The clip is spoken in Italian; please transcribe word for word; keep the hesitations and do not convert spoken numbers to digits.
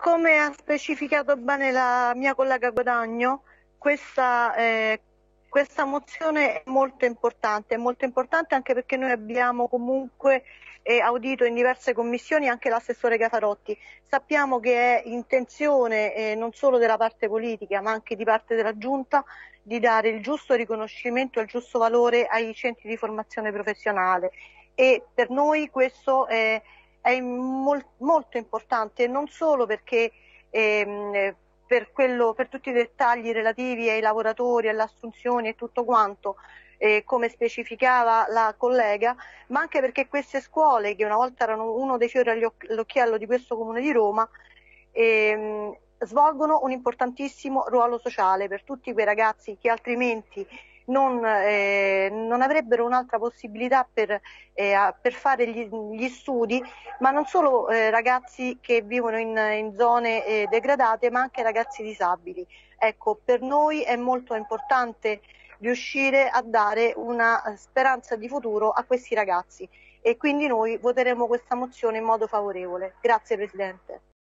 come ha specificato bene la mia collega Guadagno, questa, eh, questa mozione è molto importante, è molto importante anche perché noi abbiamo comunque eh, audito in diverse commissioni anche l'assessore Gafarotti. Sappiamo che è intenzione eh, non solo della parte politica ma anche di parte della Giunta di dare il giusto riconoscimento e il giusto valore ai centri di formazione professionale, e per noi questo è è mol molto importante, non solo perché ehm, per, quello, per tutti i dettagli relativi ai lavoratori, alle assunzioni e tutto quanto, eh, come specificava la collega, ma anche perché queste scuole, che una volta erano uno dei fiori all'occhiello di questo Comune di Roma, ehm, svolgono un importantissimo ruolo sociale per tutti quei ragazzi che altrimenti non, eh, non avrebbero un'altra possibilità per, eh, per fare gli, gli studi, ma non solo eh, ragazzi che vivono in, in zone eh, degradate, ma anche ragazzi disabili. Ecco, per noi è molto importante riuscire a dare una speranza di futuro a questi ragazzi, e quindi noi voteremo questa mozione in modo favorevole. Grazie Presidente.